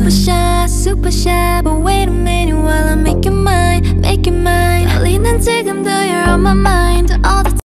super shy, but wait a minute while I make you mine.